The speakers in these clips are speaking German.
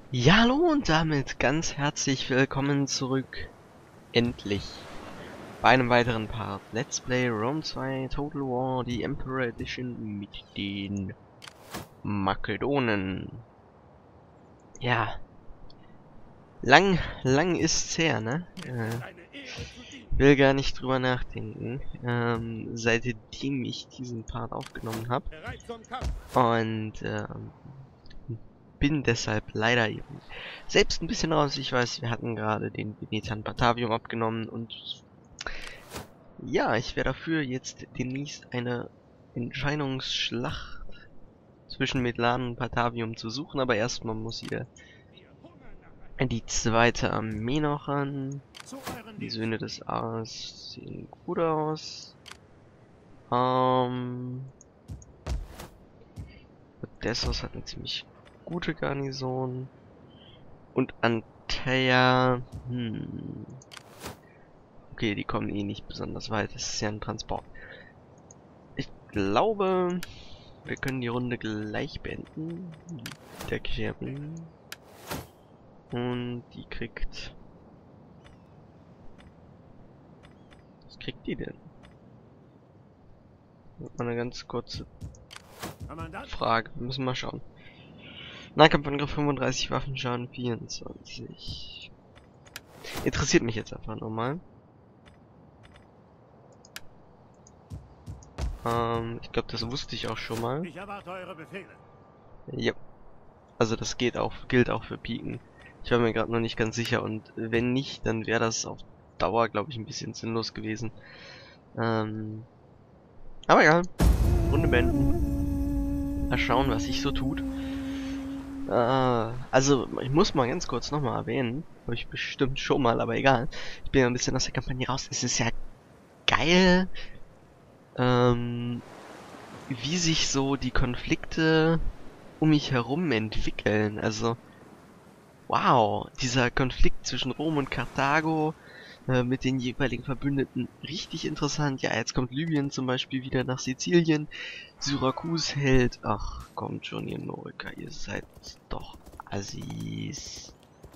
Ja, hallo und damit ganz herzlich willkommen zurück, endlich, bei einem weiteren Part Let's Play Rome 2 Total War, die Emperor Edition mit den Makedonen. Ja, lang ist's her, ne? Will gar nicht drüber nachdenken, seitdem ich diesen Part aufgenommen habe. Und, bin deshalb leider eben selbst ein bisschen raus. Ich weiß, wir hatten gerade den Venetan Batavium abgenommen und ja, ich wäre dafür, jetzt demnächst eine Entscheidungsschlacht zwischen Medlan und Batavium zu suchen, aber erstmal muss hier die zweite Armee noch ran. Die Söhne des Ares sehen gut aus. Odessos hat eine ziemlich gute Garnison. Und Anteia, okay, die kommen eh nicht besonders weit. Das ist ja ein Transport. Ich glaube, wir können die Runde gleich beenden. Der Kerben. Und die kriegt... Was kriegt die denn? Mal eine ganz kurze Frage. Wir müssen mal schauen. Nahkampfangriff 35, Waffenschaden 24. Interessiert mich jetzt einfach nur mal. Ich glaube, das wusste ich auch schon mal. Ich erwarte eure Befehle. Ja. Also das gilt auch für Piken. Ich war mir gerade noch nicht ganz sicher und wenn nicht, dann wäre das auf Dauer, glaube ich, ein bisschen sinnlos gewesen. Aber egal. Runde beenden. Mal schauen, was sich so tut. Also, ich muss mal ganz kurz nochmal erwähnen. Habe ich bestimmt schon mal, aber egal. Ich bin ja ein bisschen aus der Kampagne raus. Es ist ja geil, wie sich so die Konflikte um mich herum entwickeln. Also, wow, dieser Konflikt zwischen Rom und Karthago mit den jeweiligen Verbündeten, richtig interessant. Ja, jetzt kommt Libyen zum Beispiel wieder nach Sizilien. Syrakus hält... Ach, kommt schon, ihr Noriker, ihr seid doch Assis.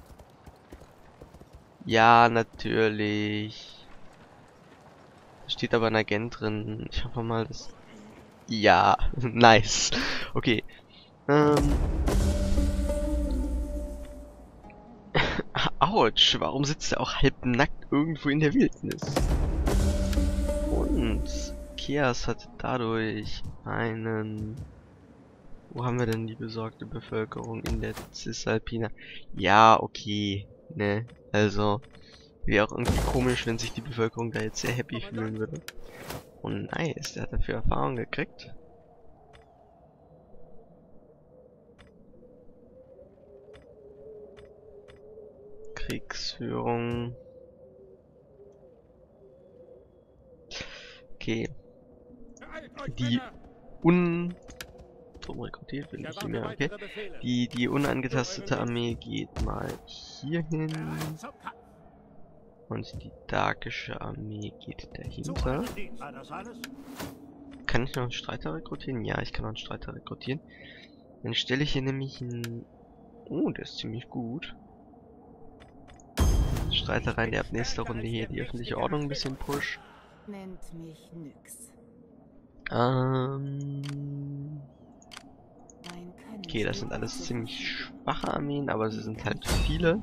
Ja, natürlich. Da steht aber ein Agent drin. Ich hoffe mal, dass... Ja, nice. Okay. Autsch, warum sitzt er auch halbnackt irgendwo in der Wildnis? Und Kias hat dadurch einen... Wo haben wir denn die besorgte Bevölkerung in der Cisalpina? Ja, okay, ne, also wäre auch irgendwie komisch, wenn sich die Bevölkerung da jetzt sehr happy fühlen würde. Oh nice, der hat dafür Erfahrung gekriegt. Kriegsführung. Okay. Die Drum rekrutiert will ich mehr, okay. Die unangetastete Armee geht mal hier hin. Und die Darkische Armee geht dahinter. Kann ich noch einen Streiter rekrutieren? Ja, ich kann noch einen Streiter rekrutieren. Dann stelle ich hier nämlich einen... Oh, der ist ziemlich gut. Streiter rein, der ab nächster Runde hier die öffentliche Ordnung ein bisschen pusht. Nennt mich nix. Okay, das sind alles ziemlich schwache Armeen, aber sie sind halt viele.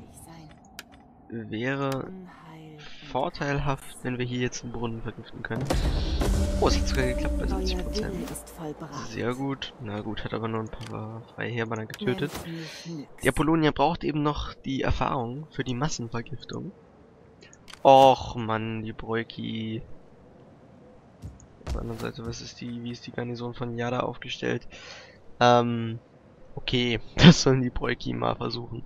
Wäre vorteilhaft, wenn wir hier jetzt einen Brunnen vergiften können. Oh, es hat sogar geklappt bei 70%. Sehr gut. Na gut, hat aber nur ein paar Freiheber dann getötet. Die Apollonia braucht eben noch die Erfahrung für die Massenvergiftung. Och Mann, die Breuki. Auf der anderen Seite, wie ist die Garnison von Jada aufgestellt? Okay, das sollen die Breuki mal versuchen.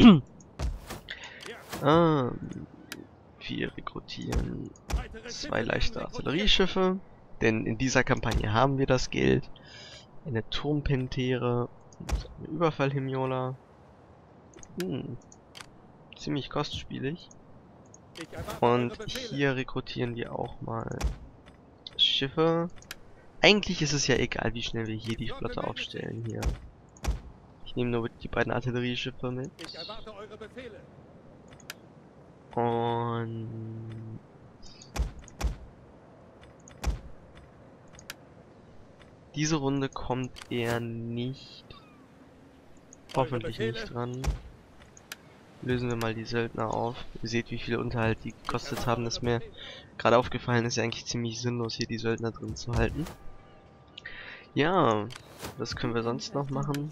Wir rekrutieren 2 leichte Artillerieschiffe, denn in dieser Kampagne haben wir das Geld. Eine Turmpentere und eine Überfallhimiola. Ziemlich kostspielig. Und hier rekrutieren wir auch mal Schiffe. Eigentlich ist es ja egal, wie schnell wir hier die Flotte aufstellen hier. Ich nehme nur die beiden Artillerieschiffe mit. Ich erwarte eure Befehle. Und diese Runde kommt er nicht. Hoffentlich nicht dran. Lösen wir mal die Söldner auf. Ihr seht, wie viel Unterhalt die gekostet haben. Das ist mir gerade aufgefallen, ist ja eigentlich ziemlich sinnlos, hier die Söldner drin zu halten. Ja, was können wir sonst noch machen?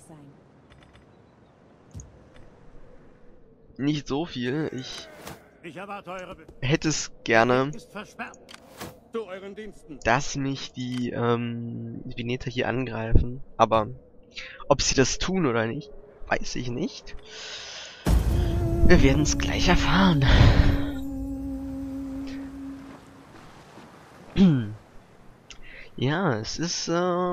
Nicht so viel. Ich erwarte eure Befehle. hätte es gerne, Ist versperrt. Zu euren Diensten. dass mich die Veneter hier angreifen. Aber ob sie das tun oder nicht, weiß ich nicht. Wir werden es gleich erfahren. Ja, es ist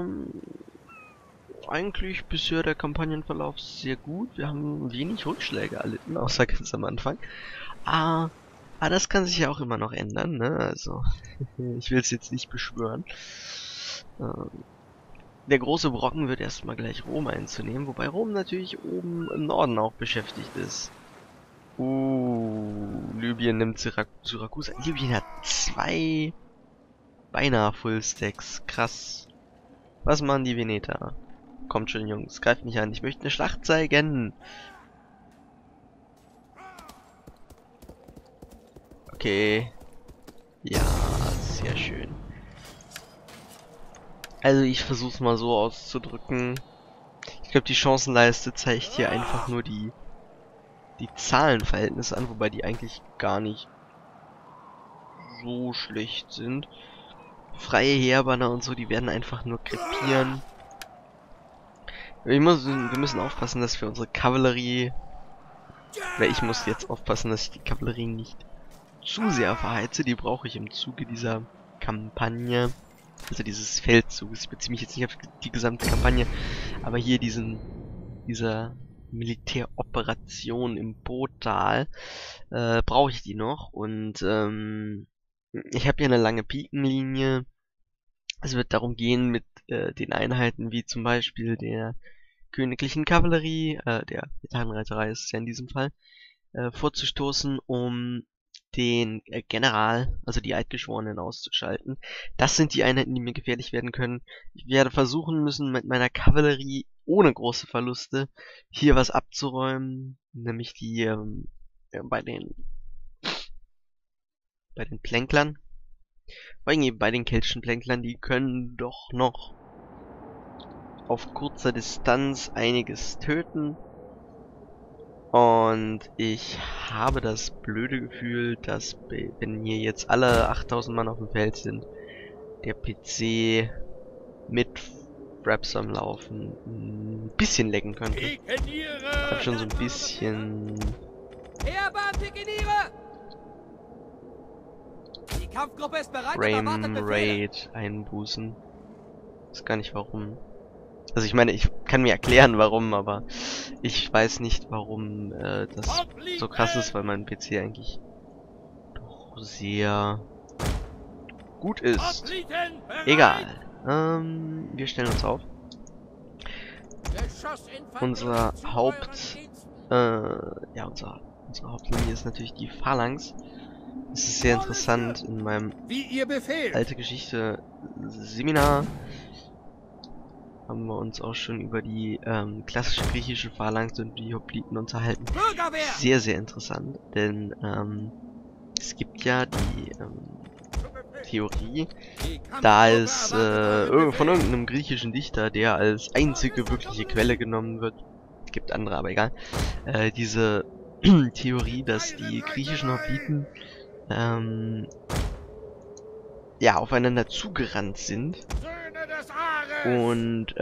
eigentlich bisher der Kampagnenverlauf sehr gut. Wir haben wenig Rückschläge erlitten, außer ganz am Anfang. Aber das kann sich ja auch immer noch ändern, ne? Also, ich will es jetzt nicht beschwören. Der große Brocken wird erstmal gleich Rom einzunehmen, wobei Rom natürlich oben im Norden auch beschäftigt ist. Libyen nimmt Syrakus. Libyen hat 2 beinahe Fullstacks. Krass. Was machen die Veneter? Kommt schon, Jungs, greift mich an. Ich möchte eine Schlacht zeigen. Okay. Ja, sehr schön. Also ich versuch's mal so auszudrücken. Ich glaube, die Chancenleiste zeigt hier einfach nur die Zahlenverhältnisse an, wobei die eigentlich gar nicht so schlecht sind. Freie Heerbanner und so, die werden einfach nur krepieren. Wir müssen aufpassen, dass wir unsere Kavallerie... Oder ich muss jetzt aufpassen, dass ich die Kavallerie nicht zu sehr verheize. Die brauche ich im Zuge dieser Kampagne. Also dieses Feldzugs. Ich beziehe mich jetzt nicht auf die gesamte Kampagne, aber hier dieser Militäroperation im Botal brauche ich die noch. Und ich habe hier eine lange Pikenlinie. Es wird darum gehen, mit den Einheiten wie zum Beispiel der königlichen Kavallerie, der Gitarrenreiterei ist es ja in diesem Fall, vorzustoßen, um den General, also die Eidgeschworenen, auszuschalten. Das sind die Einheiten, die mir gefährlich werden können. Ich werde versuchen müssen, mit meiner Kavallerie ohne große Verluste hier was abzuräumen, nämlich die bei den Plänklern. Vor allem bei den keltischen Plänklern, die können doch noch auf kurzer Distanz einiges töten. Und ich habe das blöde Gefühl, dass wenn hier jetzt alle 8000 Mann auf dem Feld sind, der PC mit Fraps am Laufen ein bisschen lecken könnte. Ich hab schon so ein bisschen Die Kampfgruppe ist bereit und Frame erwartet Befehle. Rate einbußen. Weiß gar nicht warum. Also ich meine, ich kann mir erklären warum, aber ich weiß nicht warum das so krass ist, weil mein PC eigentlich doch sehr gut ist. Egal. Wir stellen uns auf. Unser unsere Hauptlinie ist natürlich die Phalanx. Das ist sehr interessant in meinem alte Geschichte Seminar. Haben wir uns auch schon über die klassische griechische Phalanx und die Hopliten unterhalten. Sehr, sehr interessant, denn es gibt ja die Theorie, da es von irgendeinem griechischen Dichter, der als einzige wirkliche Quelle genommen wird, es gibt andere, aber egal, diese Theorie, dass die griechischen Hopliten ja, aufeinander zugerannt sind und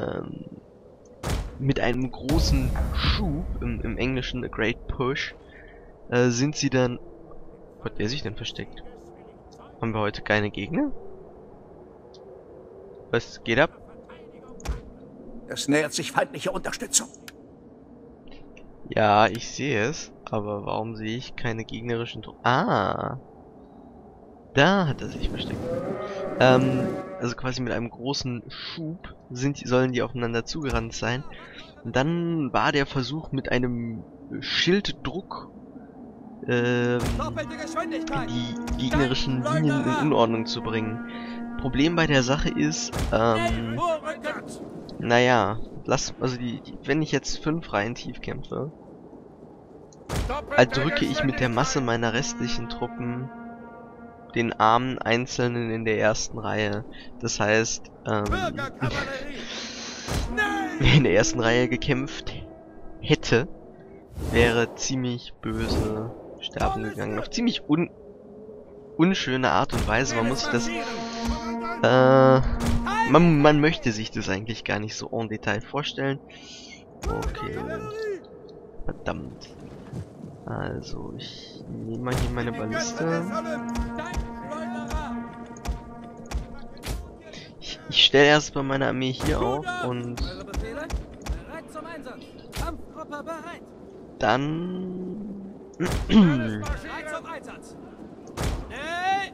mit einem großen Schub, im Englischen a great push, sind sie dann... Wo hat der sich denn versteckt? Haben wir heute keine Gegner? Was geht ab? Es nähert sich feindliche Unterstützung. Ja, ich sehe es, aber warum sehe ich keine gegnerischen Truppen? Ah! Da hat er sich versteckt. Also quasi mit einem großen Schub sollen die aufeinander zugerannt sein. Und dann war der Versuch mit einem Schilddruck Doppelte die Geschwindigkeit. gegnerischen Linien in Unordnung zu bringen. Problem bei der Sache ist, Vorrücken. naja, also wenn ich jetzt 5 Reihen tief kämpfe, Doppelte drücke ich mit der Masse meiner restlichen Truppen den armen Einzelnen in der ersten Reihe. Das heißt, Bürgerkavallerie! wer in der ersten Reihe gekämpft hätte, wäre ziemlich böse sterben gegangen. Auf ziemlich unschöne Art und Weise. Man muss sich das... man möchte sich das eigentlich gar nicht so en Detail vorstellen. Okay. Verdammt. Also, ich nehme mal hier meine Balliste. Ich stelle erstmal meine Armee hier auf und Eure Befehle? Bereit zum Einsatz. Kampfgruppe bereit. dann... Bereit zum Einsatz. Nee.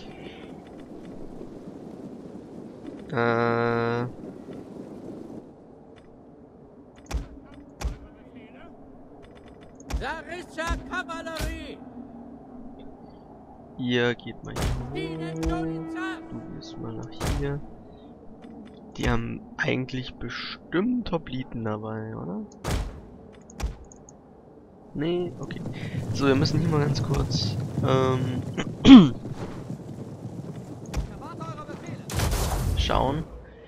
Zarischa Kavallerie. Ihr geht mal hier hoch. Du gehst mal nach hier. Die haben eigentlich bestimmt Hopliten dabei, oder? Nee, okay. So, wir müssen hier mal ganz kurz schauen.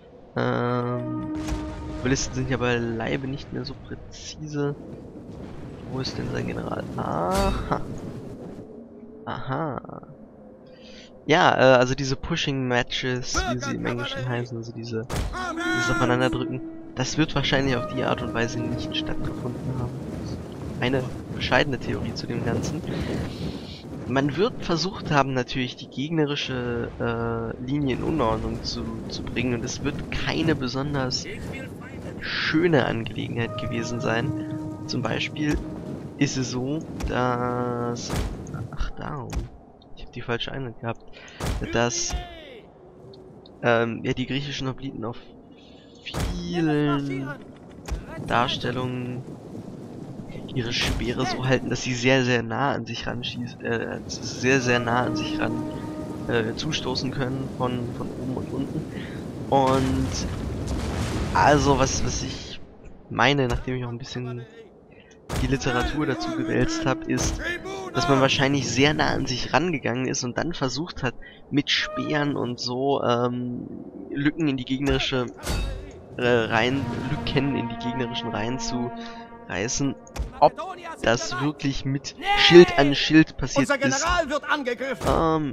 Ballisten sind ja beileibe nicht mehr so präzise. Wo ist denn sein General? Aha. Aha. Ja, also diese Pushing Matches, wie sie im Englischen heißen, also dieses Aufeinanderdrücken, das wird wahrscheinlich auf die Art und Weise nicht stattgefunden haben. Eine bescheidene Theorie zu dem Ganzen. Man wird versucht haben, natürlich die gegnerische Linie in Unordnung zu bringen, und es wird keine besonders schöne Angelegenheit gewesen sein. Zum Beispiel ist es so, dass... Ach, darum. Ich habe die falsche Einheit gehabt. Dass ja, die griechischen Hopliten auf vielen Darstellungen ihre Speere so halten, dass sie sehr, sehr nah an sich zustoßen können von oben und unten. Und also was ich meine, nachdem ich auch ein bisschen die Literatur dazu gewälzt habe, ist, dass man wahrscheinlich sehr nah an sich rangegangen ist und dann versucht hat, mit Speeren und so Lücken in die gegnerische Lücken in die gegnerischen Reihen zu reißen. Ob das wirklich mit Schild an Schild passiert Unser ist, General wird angegriffen!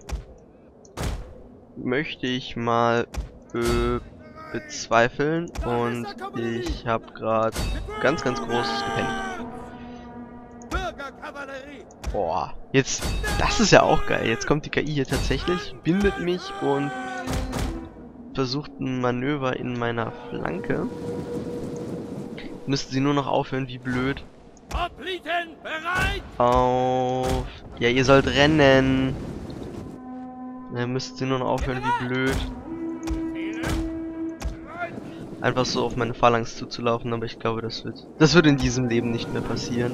möchte ich mal bezweifeln, und ich habe gerade ganz großes gepennt. Bürgerkavallerie! Boah, jetzt, das ist ja auch geil. Jetzt kommt die KI hier tatsächlich, bindet mich und versucht ein Manöver in meiner Flanke. Müssten sie nur noch aufhören, wie blöd. Hopliten bereit! Auf... Ja, ihr sollt rennen. Dann müssten sie nur noch aufhören, wie blöd. Einfach so auf meine Phalanx zuzulaufen, aber ich glaube, das wird in diesem Leben nicht mehr passieren.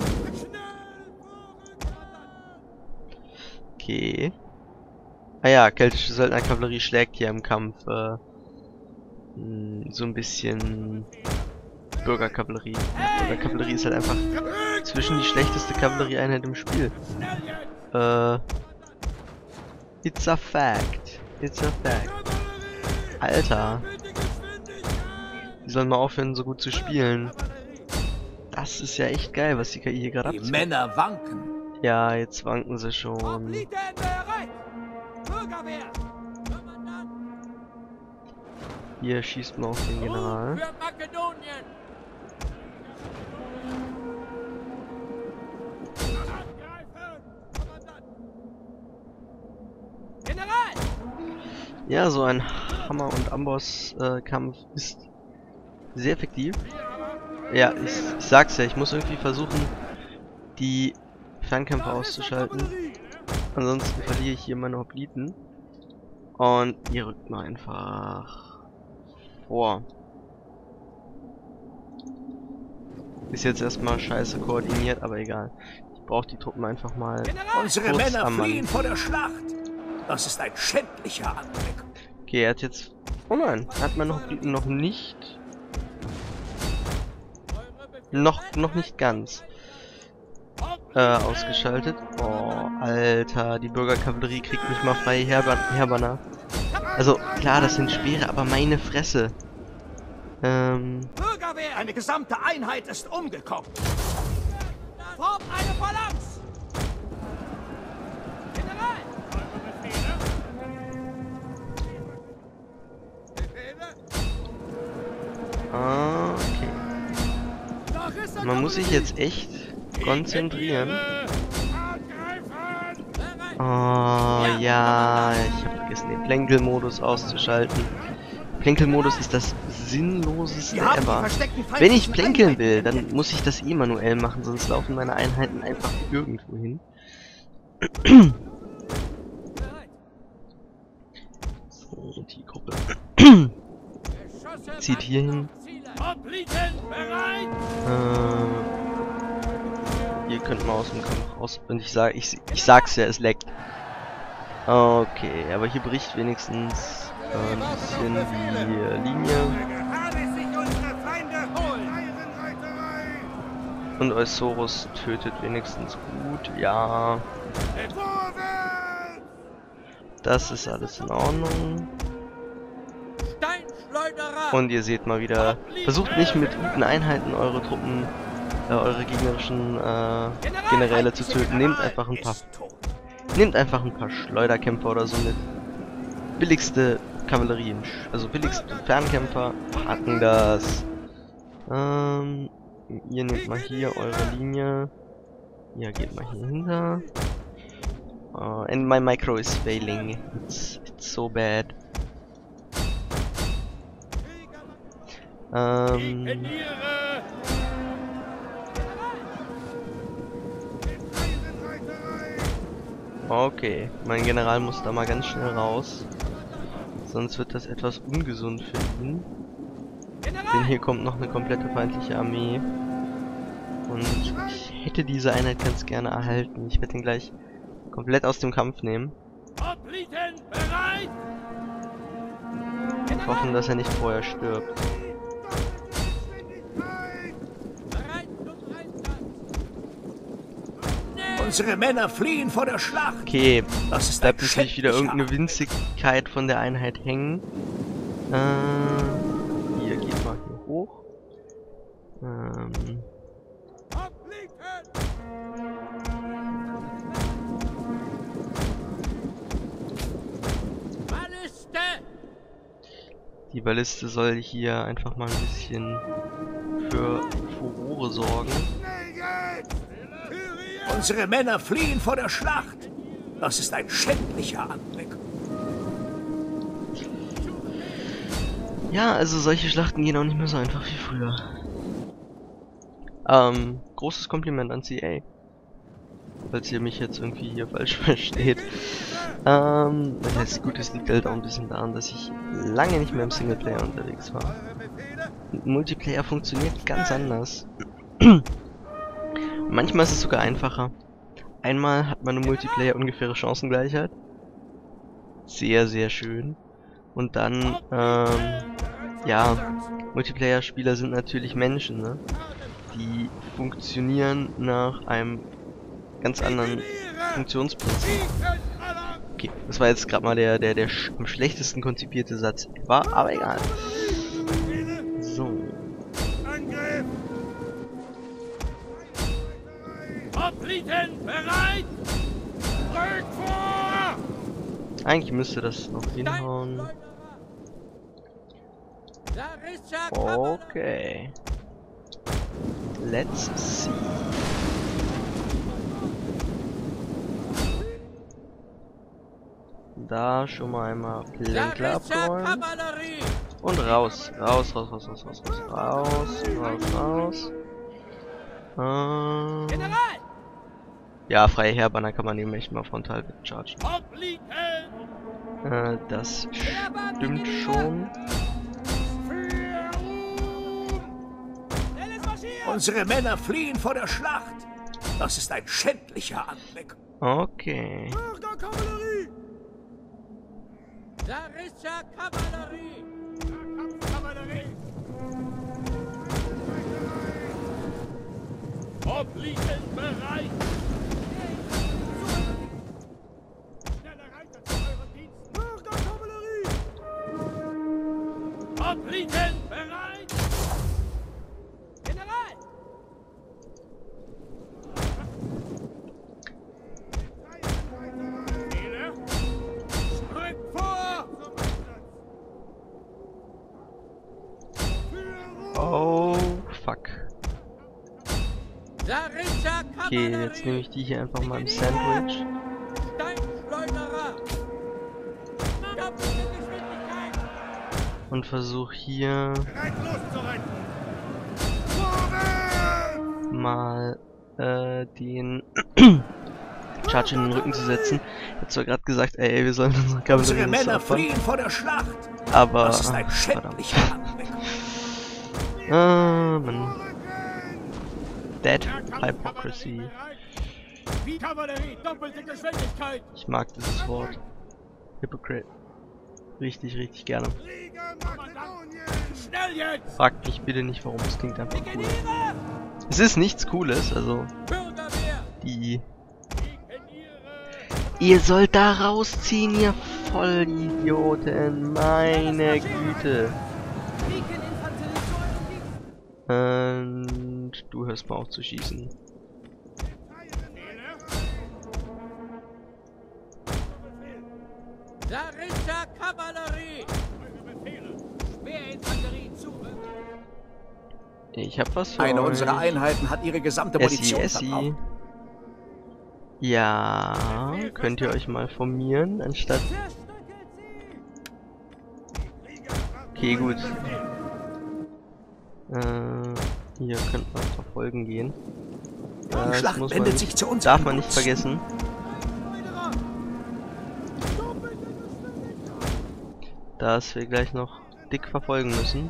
Okay. Ah ja, keltische Söldnerkavallerie schlägt hier im Kampf so ein bisschen Bürgerkavallerie. Bürgerkavallerie ist halt einfach zwischen die schlechteste Kavallerieeinheit im Spiel. It's a fact. It's a fact. Alter. Die sollen mal aufhören, so gut zu spielen. Das ist ja echt geil, was die KI hier gerade Die abzieht. Männer wanken. Ja, jetzt wanken sie schon. Hopliten bereit. Bürgerwehr. Hier schießt man auf den General. Für Makedonien. General! Ja, so ein Hammer- und Amboss-Kampf ist sehr effektiv. Ja, ich sag's ja, ich muss irgendwie versuchen, die Fernkämpfer auszuschalten. Ansonsten verliere ich hier meine Hopliten. Und ihr rückt mal einfach vor. Ist jetzt erstmal scheiße koordiniert, aber egal. Ich brauche die Truppen einfach mal. Unsere kurz Männer am Mann. fliehen vor der Schlacht. Das ist ein schändlicher Anblick. Okay, er hat jetzt... Oh nein, hat man noch nicht... Noch nicht ganz ausgeschaltet. Oh, Alter, die Bürgerkavallerie kriegt nicht mal freie Herbanner. Also, klar, das sind Speere, aber meine Fresse. Bürgerwehr! Eine gesamte Einheit ist umgekommen. Formt eine Phalanx! General! Okay. Man muss sich jetzt echt konzentrieren. Oh, ja, ich habe vergessen, den Plänkelmodus auszuschalten. Plänkelmodus ist das sinnloseste ever. Wenn ich plänkeln will, dann muss ich das eh manuell machen, sonst laufen meine Einheiten einfach irgendwo hin. So, die Gruppe zieht hier hin. Ihr könnt mal aus dem Kampf raus. Und ich sag's ja, es leckt. Okay, aber hier bricht wenigstens ein bisschen die Linie. Und Eusorus tötet wenigstens gut, ja. Das ist alles in Ordnung. Und ihr seht mal wieder, versucht nicht mit guten Einheiten eure Truppen, eure gegnerischen Generäle zu töten. Nehmt einfach ein paar Schleuderkämpfer oder so mit. Billigste Kavallerie, also billigste Fernkämpfer hacken das. Ihr nehmt mal hier eure Linie. Ihr geht mal hier hinter. And my micro is failing. It's so bad. Okay, mein General muss da mal ganz schnell raus. Sonst wird das etwas ungesund für ihn. Denn hier kommt noch eine komplette feindliche Armee. Und ich hätte diese Einheit ganz gerne erhalten. Ich werde ihn gleich komplett aus dem Kampf nehmen. Und hoffen, dass er nicht vorher stirbt. Unsere Männer fliehen vor der Schlacht. Okay, das ist bleibt natürlich wieder irgendeine Winzigkeit von der Einheit hängen. Hier geht mal hier hoch. Die Balliste soll hier einfach mal ein bisschen für Furore sorgen. Unsere Männer fliehen vor der Schlacht. Das ist ein schändlicher Anblick. Ja, also solche Schlachten gehen auch nicht mehr so einfach wie früher. Großes Kompliment an CA. Falls ihr mich jetzt irgendwie hier falsch versteht. Das heißt, gut, es liegt halt auch ein bisschen daran, dass ich lange nicht mehr im Singleplayer unterwegs war. Und Multiplayer funktioniert ganz anders. Manchmal ist es sogar einfacher. Einmal hat man im Multiplayer ungefähre Chancengleichheit. Sehr, sehr schön. Und dann, ja, Multiplayer-Spieler sind natürlich Menschen, ne? Die funktionieren nach einem ganz anderen Funktionsprinzip. Okay, das war jetzt gerade mal der am schlechtesten konzipierte Satz war, aber egal. So. Bereit! Rück vor! Eigentlich müsste das noch hinhauen. Okay. Let's see. Da schon mal einmal Plänkler abräumen. Und raus. Raus. Ja, freie Herbanner kann man eben echt mal frontal wegchargen. Das stimmt schon. Unsere Männer fliehen vor der Schlacht. Das ist ein schändlicher Anblick. Okay. Bürgerkavallerie! Sarischer Kavallerie! Kampfkavallerie! Obliegend bereit! Schneller Reiter zu euren Diensten! Bürgerkavallerie! Obliegend bereit! General! Rück vor! Oh, fuck. Sarischer Okay, Kavallerie! jetzt nehme ich die hier einfach mal im Sandwich. Steinschleuderer! Doppelte Geschwindigkeit! Und versuche hier Bereit loszureiten! Vorwärts! mal den Charge in den Rücken zu setzen. Ich hab zwar gerade gesagt, ey, wir sollen unsere Kavallerie Unsere nicht Männer opfern, fliehen vor der Schlacht. aber Das ist ein verdammt. schändlicher Anblick. Mann. Dead Hypocrisy. Wie Kavallerie, doppelte Geschwindigkeit! Ich mag dieses Wort. Hypocrite. Richtig, richtig gerne. Schnell jetzt! Fragt mich bitte nicht, warum. Es klingt einfach cool. Pikeniere! Es ist nichts Cooles, also Bürgerwehr! die... Pikeniere! Ihr sollt da rausziehen, ihr Vollidioten. Meine Güte. Beacon-Infanterie zu eurem Dienst. Und du hörst mal auf zu schießen. Sarischer Kavallerie! Schwerinfanterie zurück! Ich hab was für Eine euch. unserer Einheiten hat ihre gesamte Munition verbraucht. Ja, könnt ihr euch mal formieren, anstatt... Okay, gut. Ihr könnt mal verfolgen gehen. Die Das Schlacht muss man wendet nicht, sich zu uns. darf man nicht vergessen. Dass wir gleich noch dick verfolgen müssen.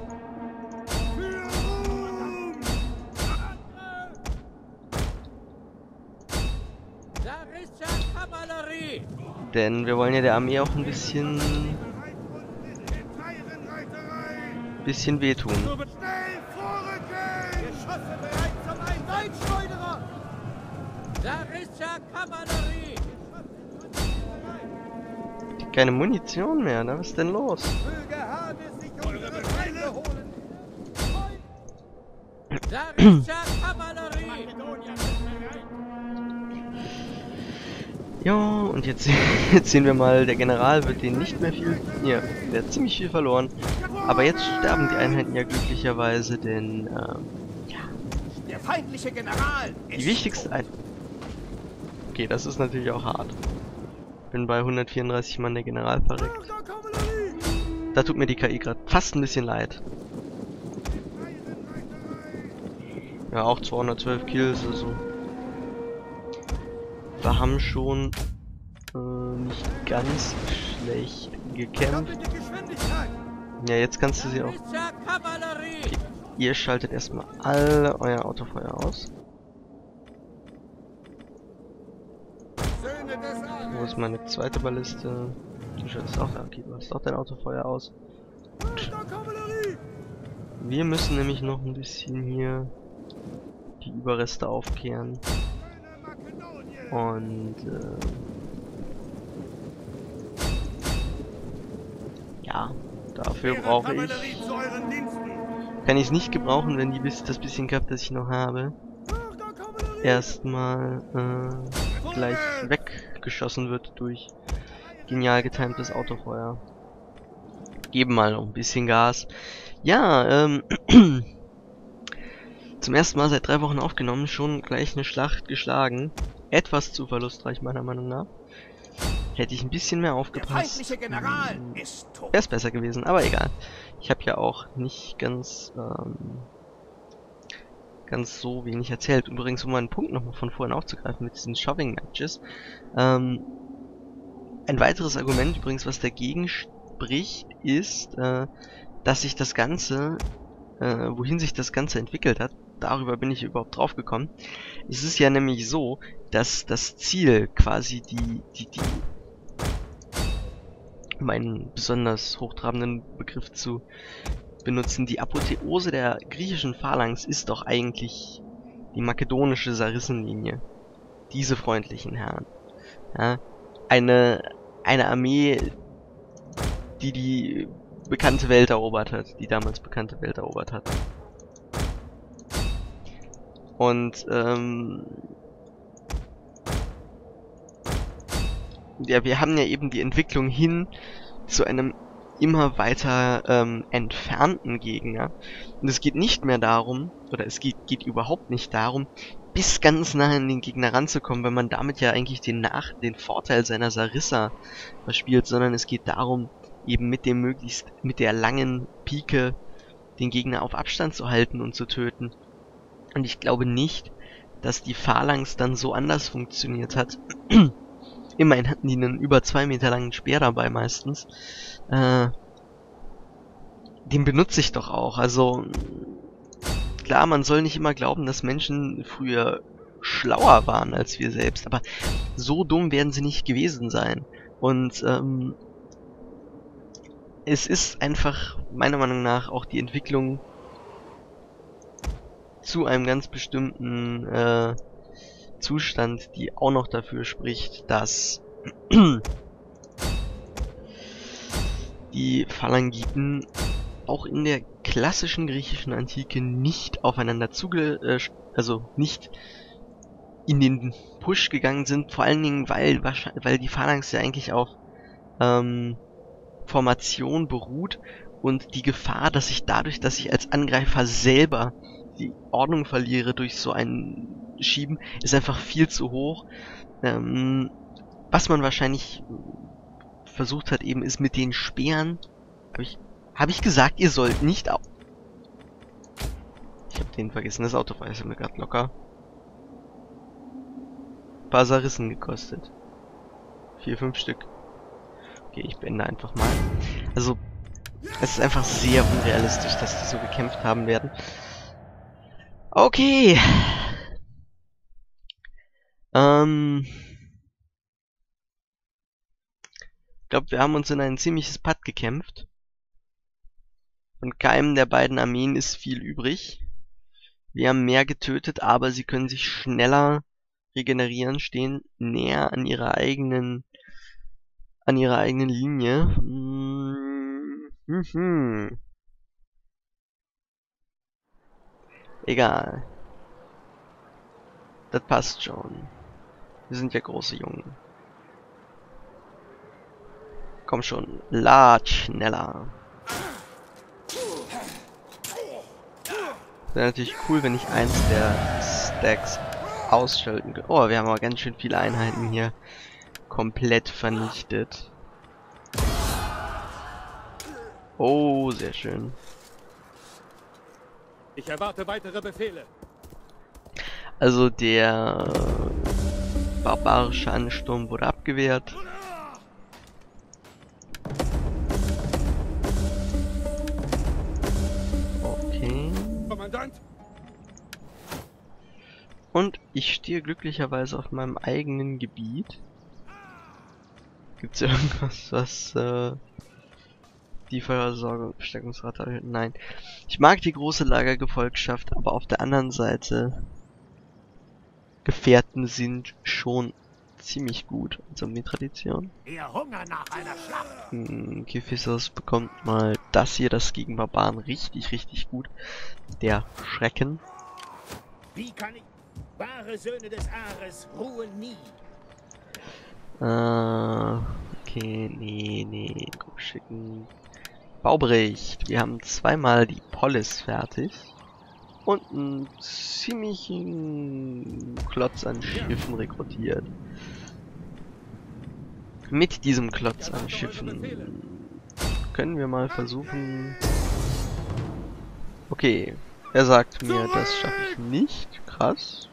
Sarischer Kavallerie! Denn wir wollen ja der Armee auch ein bisschen wehtun. Schnell vorrücken! Geschosse bereit zum Einsatz! Schleuderer! Sarischer Kavallerie! Keine Munition mehr, ne? Was ist denn los? Möge Hades sich unsere Feinde holen! Sarischer Kavallerie! Makedonier ist bereit! Ja, und jetzt sehen wir mal, der General wird den nicht mehr viel... Ja, der hat ziemlich viel verloren. Aber jetzt sterben die Einheiten ja glücklicherweise, denn Der feindliche General die wichtigste Einheit... Okay, das ist natürlich auch hart. Bin bei 134 Mann der General verreckt. Bürgerkavallerie! Da tut mir die KI gerade fast ein bisschen leid. Ja, auch 212 Kills, also... Wir haben schon nicht ganz schlecht gekämpft. Doppelte Geschwindigkeit! Ja, jetzt kannst du sie auch... Sarischer Kavallerie! Ihr schaltet erstmal alle euer Autofeuer aus. Söhne des Adels! Wo ist meine zweite Balliste? Du schaltest auch... Okay, du hast auch dein Autofeuer aus. Bürgerkavallerie! Wir müssen nämlich noch ein bisschen hier die Überreste aufkehren. Und ja, dafür brauche ich... Zu euren Diensten! Kann ich es nicht gebrauchen, wenn das bisschen Kraft, das ich noch habe, Bürgerkavallerie! erstmal gleich weggeschossen wird durch genial getimtes Autofeuer. Geben mal noch ein bisschen Gas. Ja, zum ersten Mal seit 3 Wochen aufgenommen, schon gleich eine Schlacht geschlagen. Etwas zu verlustreich meiner Meinung nach. Hätte ich ein bisschen mehr Der aufgepasst, feindliche General ist tot. wäre es besser gewesen, aber egal. Ich habe ja auch nicht ganz so wenig erzählt. Übrigens, um einen Punkt nochmal von vorhin aufzugreifen mit diesen Shoving-Matches. Ein weiteres Argument übrigens, was dagegen spricht, ist, dass sich das Ganze, wohin sich das Ganze entwickelt hat, darüber bin ich überhaupt drauf gekommen. Es ist ja nämlich so, dass das Ziel quasi um einen besonders hochtrabenden Begriff zu benutzen, die Apotheose der griechischen Phalanx ist doch eigentlich die makedonische Sarissenlinie. Diese freundlichen Herren. Ja, eine Armee, die bekannte Welt erobert hat, die damals bekannte Welt erobert hat. Und ja, wir haben ja eben die Entwicklung hin zu einem immer weiter entfernten Gegner. Und es geht nicht mehr darum, oder es geht überhaupt nicht darum, bis ganz nah an den Gegner ranzukommen, wenn man damit ja eigentlich den Vorteil seiner Sarissa verspielt, sondern es geht darum, eben mit der langen Pike den Gegner auf Abstand zu halten und zu töten. Und ich glaube nicht, dass die Phalanx dann so anders funktioniert hat. Immerhin hatten die einen über 2 Meter langen Speer dabei meistens. Den benutze ich doch auch. Also klar, man soll nicht immer glauben, dass Menschen früher schlauer waren als wir selbst, aber so dumm werden sie nicht gewesen sein. Und es ist einfach meiner Meinung nach auch die Entwicklung zu einem ganz bestimmten Zustand, die auch noch dafür spricht, dass die Phalangiten auch in der klassischen griechischen Antike nicht aufeinander also nicht in den Push gegangen sind, vor allen Dingen, weil die Phalanx ja eigentlich auf Formation beruht und die Gefahr, dass ich dadurch, dass ich als Angreifer selber die Ordnung verliere durch so ein Schieben, ist einfach viel zu hoch. Was man wahrscheinlich versucht hat eben, ist mit den Speeren. Hab ich gesagt, ihr sollt nicht auf. Ich hab den vergessen, das Auto ist mir gerade locker. Ein paar Sarissen gekostet. 4, 5 Stück. Okay, ich beende einfach mal. Also, es ist einfach sehr unrealistisch, dass die so gekämpft haben werden. Okay. Ich glaube, wir haben uns in ein ziemliches Patt gekämpft. Von keinem der beiden Armeen ist viel übrig. Wir haben mehr getötet, aber sie können sich schneller regenerieren, stehen näher an ihrer eigenen Linie. Egal. Das passt schon. Wir sind ja große Jungen. Komm schon, lad schneller. Wäre natürlich cool, wenn ich eins der Stacks ausschalten könnte. Oh, wir haben aber ganz schön viele Einheiten hier komplett vernichtet. Oh, sehr schön. Ich erwarte weitere Befehle. Also der barbarische Ansturm wurde abgewehrt. Okay. Kommandant! Und ich stehe glücklicherweise auf meinem eigenen Gebiet. Gibt's irgendwas, was die Versorgung, Verstärkungsrate? Nein. Ich mag die große Lagergefolgschaft, aber auf der anderen Seite Gefährten sind schon ziemlich gut. Also die Tradition. Ihr Hunger nach einer Schlacht. Kephisos bekommt mal das hier, das gegen Barbaren richtig gut. Der Schrecken. Wie kann ich? Wahre Söhne des Ares ruhen nie. Okay, nee, guck schicken. Baubericht. Wir haben zweimal die Polis fertig. Und einen ziemlichen Klotz an Schiffen rekrutiert. Mit diesem Klotz an Schiffen können wir mal versuchen. Okay, er sagt mir, das schaffe ich nicht. Krass.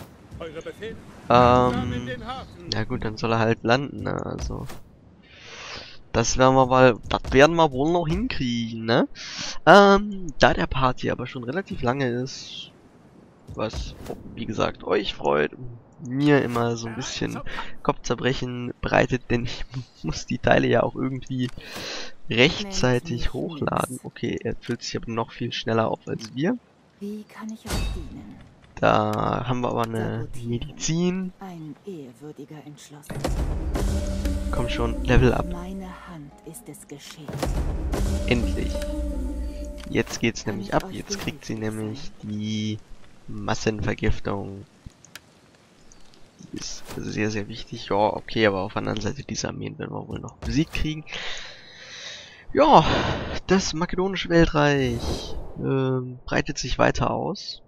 Na gut, dann soll er halt landen, ne? Also das werden wir wohl noch hinkriegen, ne? Da der Part hier aber schon relativ lange ist, was, wie gesagt, euch freut, mir immer so ein bisschen Kopfzerbrechen bereitet, denn ich muss die Teile ja auch irgendwie rechtzeitig hochladen. Okay, er füllt sich aber noch viel schneller auf als wir. Wie kann ich euch dienen? Da haben wir aber eine Medizin. Ein ehrwürdiger Entschluss. Komm schon, Level up. Meine Hand ist es geschehen. Endlich. Jetzt geht's nämlich ab. Jetzt kriegt sie nämlich die Massenvergiftung. Die ist sehr, sehr wichtig. Ja, okay, aber auf der anderen Seite dieser Armeen werden wir wohl noch besiegt kriegen. Ja, das makedonische Weltreich breitet sich weiter aus.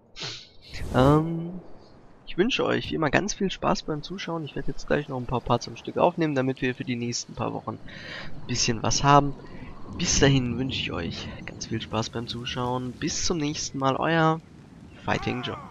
Ich wünsche euch wie immer ganz viel Spaß beim Zuschauen. Ich werde jetzt gleich noch ein paar Parts am Stück aufnehmen, damit wir für die nächsten paar Wochen ein bisschen was haben. Bis dahin wünsche ich euch ganz viel Spaß beim Zuschauen. Bis zum nächsten Mal, euer Fighting John.